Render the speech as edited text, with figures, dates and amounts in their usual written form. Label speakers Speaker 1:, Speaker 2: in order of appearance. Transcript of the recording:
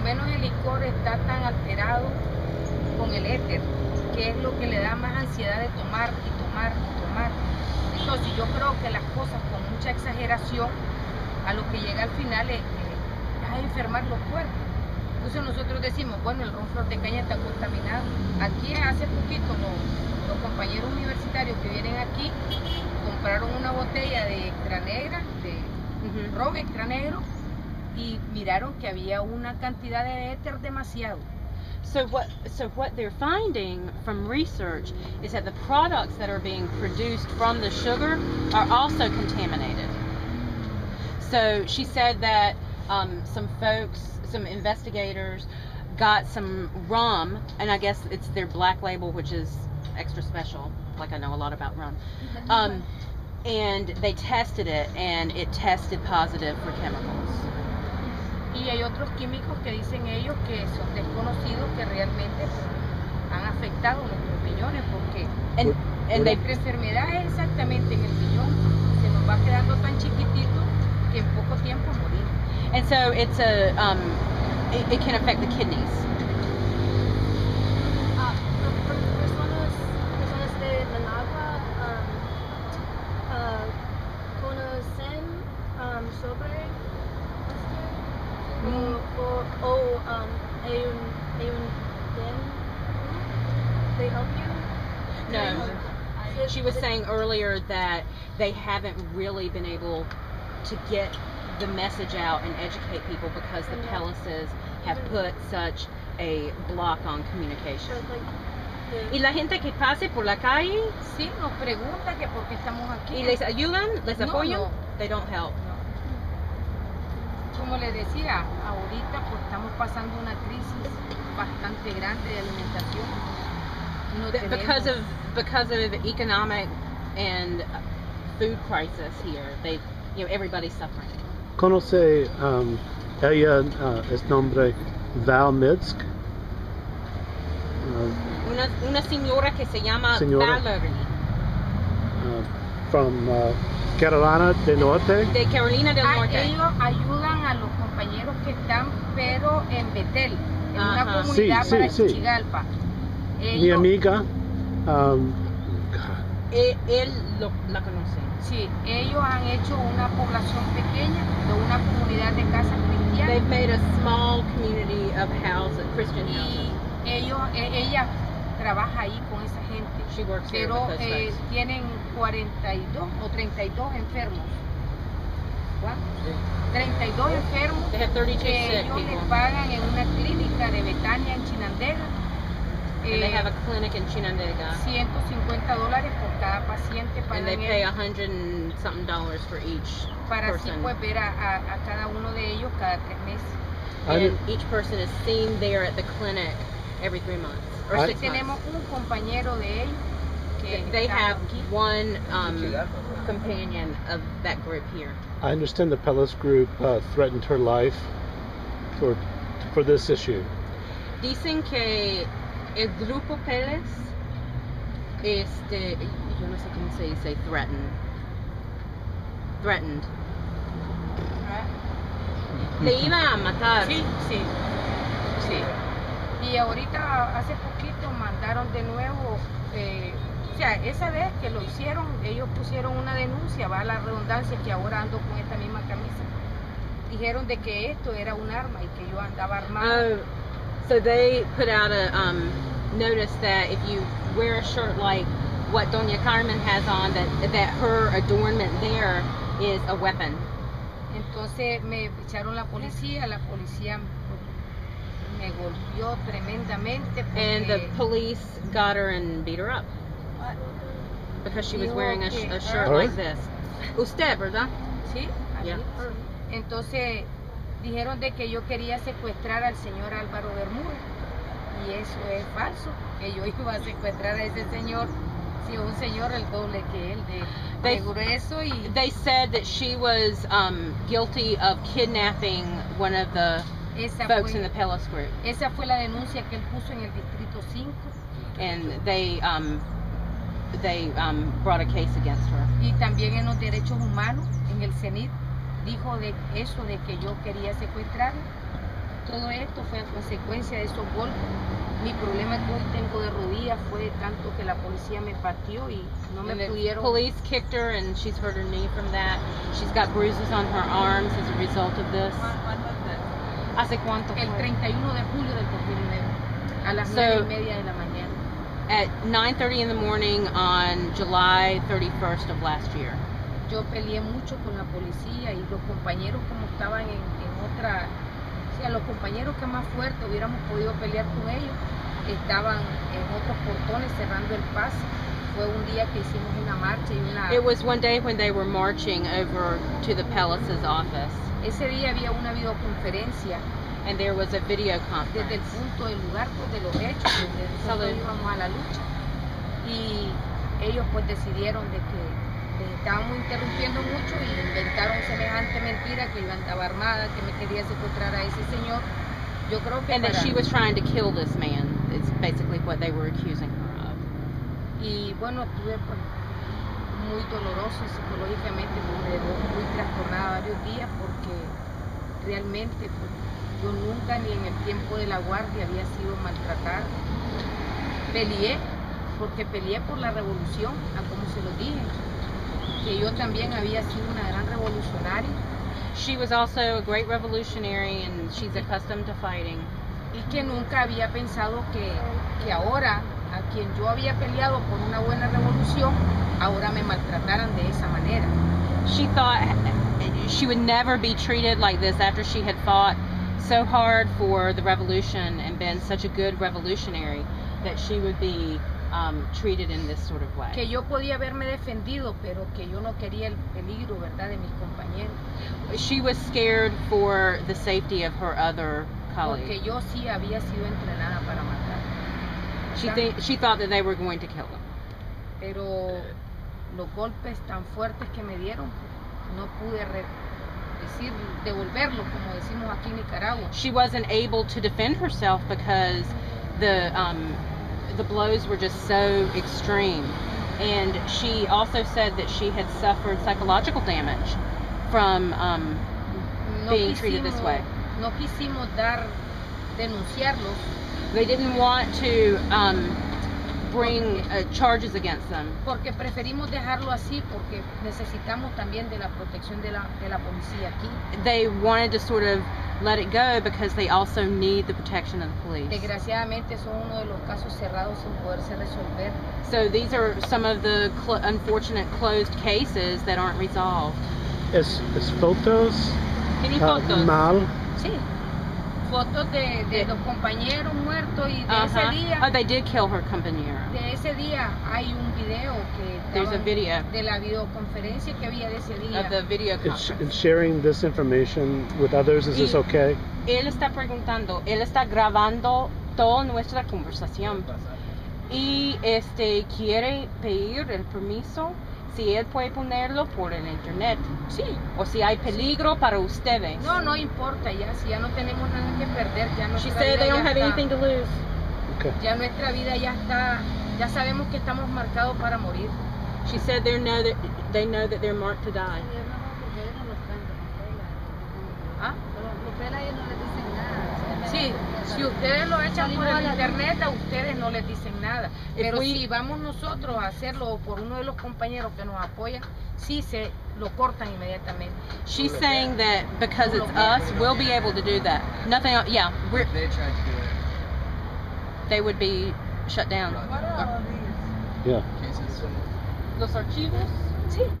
Speaker 1: menos el licor está tan alterado con el éter, que es lo que le da más ansiedad de tomar y tomar y tomar. Entonces yo creo que las cosas con mucha exageración, a lo que llega al final es a enfermar los cuerpos. Entonces nosotros decimos, bueno, el ron Flor de Caña está contaminado. Aquí hace poquito los compañeros universitarios que vienen aquí compraron una botella de extra negra, de ron extra negro, y miraron que había una cantidad de éter demasiado.
Speaker 2: So what they're finding from research is that the products that are being produced from the sugar are also contaminated. So she said that some investigators got some rum, and I guess it's their black label, which is extra special, like I know a lot about rum, and they tested it, and it tested positive for chemicals.
Speaker 1: Y hay otros químicos que dicen ellos que son desconocidos, que realmente han afectado nuestros riñones, porque nuestra enfermedad es exactamente en el riñón, se nos va quedando tan chiquitito que en poco tiempo morimos.
Speaker 2: And so it's it can affect the kidneys.
Speaker 3: Personas de Managua conocen sobre hay un they help you?
Speaker 2: No. She was saying earlier that they haven't really been able to get the message out and educate people because the Pellises have put such a block on communication.
Speaker 1: Y la gente que pase por la calle, sí, nos pregunta que por qué estamos aquí.
Speaker 2: ¿Y les ayudan? ¿Les apoyan?
Speaker 1: No.
Speaker 2: They don't help.
Speaker 1: No. Como les decía, ahorita pues estamos pasando una crisis bastante grande de alimentación.
Speaker 2: Because of economic and food crisis here, everybody's suffering.
Speaker 4: ¿Conoce ella es nombre Val Midsk?
Speaker 2: Una señora que se llama Valerie.
Speaker 4: From Carolina del Norte.
Speaker 2: De Carolina del Norte.
Speaker 1: Ellos ayudan a los compañeros que están, pero en Betel, en una comunidad para Chichigalpa.
Speaker 4: Mi amiga.
Speaker 2: Él la conoce.
Speaker 1: Sí, ellos han hecho una población pequeña de una comunidad de casas cristianas.
Speaker 2: They've made a small community of houses, Christian houses.
Speaker 1: Y ella trabaja ahí con esa gente.
Speaker 2: She works
Speaker 1: pero
Speaker 2: there with
Speaker 1: tienen 42 o 32 enfermos. ¿Cuántos? 32 enfermos
Speaker 2: They have 32
Speaker 1: que
Speaker 2: sick
Speaker 1: ellos
Speaker 2: people.
Speaker 1: les pagan en una clínica de Betania en Chinandega.
Speaker 2: And they have a clinic in Chinandega.
Speaker 1: $150 por cada paciente.
Speaker 2: And they pay $100 and something for each
Speaker 1: para
Speaker 2: person.
Speaker 1: así pues ver a cada uno de ellos cada 3 meses.
Speaker 2: And each person is seen there at the clinic every 3 months or 6 months.
Speaker 1: Tenemos un compañero de ellos que
Speaker 2: they have one companion of that group here.
Speaker 4: I understand the Pellis group threatened her life for this issue.
Speaker 2: Dicen que el grupo Pérez, yo no sé cómo se dice, threatened. Le iba a matar.
Speaker 1: Sí. Y ahorita, hace poquito, mandaron de nuevo, o sea, esa vez que lo hicieron, ellos pusieron una denuncia, va a la redundancia, que ahora ando con esta misma camisa. Dijeron de que esto era un arma y que yo andaba armado.
Speaker 2: So they put out a notice that if you wear a shirt like what Doña Carmen has on, that her adornment there is a weapon.
Speaker 1: Entonces me echaron la policía me golpeó tremendamente.
Speaker 2: And the police got her and beat her up because she was wearing a shirt like this. Usted, ¿verdad?
Speaker 1: Sí.
Speaker 2: Yeah.
Speaker 1: Entonces dijeron de que yo quería secuestrar al señor Álvaro Bermúdez, y eso es falso, que yo iba a secuestrar a ese señor, si un señor el doble que él de grueso. Y
Speaker 2: they said that she was guilty of kidnapping one of the folks in the Pellis group.
Speaker 1: Esa fue la denuncia que él puso en el distrito 5.
Speaker 2: And they brought a case against her.
Speaker 1: Y también en los derechos humanos, en el CENIT, dijo de eso, de que yo quería secuestrarla. Todo esto fue a consecuencia de esos golpes. Mi problema que hoy tengo de rodillas fue tanto que la policía me pateó y no me
Speaker 2: And the
Speaker 1: pudieron.
Speaker 2: police kicked her, and she's hurt her knee from that. She's got bruises on her arms as a result of this. ¿Hace cuánto
Speaker 1: El
Speaker 2: fue?
Speaker 1: 31 de julio del 2009, a las
Speaker 2: So-
Speaker 1: 9:30 de la mañana.
Speaker 2: At 9:30 in the morning on July 31st of last year.
Speaker 1: Yo peleé mucho con la policía y los compañeros como estaban en otra, o sea, los compañeros que más fuerte hubiéramos podido pelear con ellos, estaban en otros portones cerrando el paso. Fue un día que hicimos una marcha y una...
Speaker 2: It was one day when they were marching over to the Palace's office,
Speaker 1: Ese día había una videoconferencia
Speaker 2: and there was a video
Speaker 1: desde el
Speaker 2: conference.
Speaker 1: punto del lugar, pues, de los hechos, donde nosotros
Speaker 2: Salud.
Speaker 1: íbamos a la lucha. Y ellos pues decidieron de que les estábamos interrumpiendo mucho y inventaron semejante mentira que yo andaba armada, que me quería secuestrar a ese señor. Yo creo que
Speaker 2: And that
Speaker 1: para-
Speaker 2: she was trying to kill this man. It's basically what they were accusing her of.
Speaker 1: Y bueno, estuve pues, muy doloroso psicológicamente, pues, me dejó muy trastornada varios días porque realmente pues, yo nunca ni en el tiempo de la guardia había sido maltratada. Peleé, porque peleé por la revolución, a como se lo dije, que yo también había sido una gran revolucionaria
Speaker 2: She was also a great revolutionary, and she's accustomed to fighting.
Speaker 1: y que nunca había pensado que ahora, a quien yo había peleado por una buena revolución, ahora me maltrataran de esa manera.
Speaker 2: She thought she would never be treated like this after she had fought so hard for the revolution and been such a good revolutionary, that she would be treated in this sort of way.
Speaker 1: Que yo podía haberme defendido, pero que yo no quería el peligro, ¿verdad?, de mis compañeros.
Speaker 2: She was scared for the safety of her other
Speaker 1: Porque
Speaker 2: colleagues.
Speaker 1: yo sí había sido entrenada para matar.
Speaker 2: She thought that they were going to kill them.
Speaker 1: Pero los golpes tan fuertes que me dieron, no pude devolverlos, como decimos aquí en Nicaragua.
Speaker 2: She wasn't able to defend herself because the blows were just so extreme. And she also said that she had suffered psychological damage from
Speaker 1: No
Speaker 2: being treated this way.
Speaker 1: No quisimos denunciarlos
Speaker 2: They didn't want to bring charges against them.
Speaker 1: porque preferimos dejarlo así porque necesitamos también de la protección de la policía aquí.
Speaker 2: They wanted to sort of let it go because they also need the protection of the police.
Speaker 1: Desgraciadamente son uno de los casos cerrados sin poderse resolver.
Speaker 2: So these are some of the unfortunate closed cases that aren't resolved.
Speaker 4: Es fotos
Speaker 2: Any photos?
Speaker 4: mal.
Speaker 1: Sí, fotos de los compañeros muertos y de ese
Speaker 2: Oh,
Speaker 1: día.
Speaker 2: they did kill her compañero.
Speaker 1: De ese día hay un video que
Speaker 2: There's a
Speaker 1: daban
Speaker 2: video
Speaker 1: de la videoconferencia que había de ese día.
Speaker 2: of the video
Speaker 4: And
Speaker 2: conference.
Speaker 4: sharing this information with others, is this
Speaker 2: Y-
Speaker 4: okay?
Speaker 2: Él está preguntando, él está grabando toda nuestra conversación y quiere pedir el permiso si él puede ponerlo por el internet,
Speaker 1: Sí,
Speaker 2: o si hay peligro para ustedes.
Speaker 1: no importa ya, si ya no tenemos nada que perder, ya
Speaker 2: She
Speaker 1: nuestra
Speaker 2: said
Speaker 1: vida
Speaker 2: they don't
Speaker 1: ya
Speaker 2: have
Speaker 1: está,
Speaker 2: anything to lose.
Speaker 4: Okay.
Speaker 1: ya nuestra vida ya está, ya sabemos que estamos marcados para morir.
Speaker 2: She said they know that they're marked to die.
Speaker 1: ¿Ah?
Speaker 3: Los pelas ellos no les dicen nada.
Speaker 1: Sí, si ustedes lo echan por el internet, a ustedes no les dicen nada. Pero
Speaker 2: we-
Speaker 1: si vamos nosotros a hacerlo por uno de los compañeros que nos apoyan, sí se lo cortan inmediatamente.
Speaker 2: She's saying that because it's us, we'll be able to do that. Nothing else, yeah,
Speaker 5: They tried to do it.
Speaker 2: they would be shut down.
Speaker 5: Right.
Speaker 4: Yeah.
Speaker 5: Cases.
Speaker 2: Los archivos.
Speaker 1: Sí.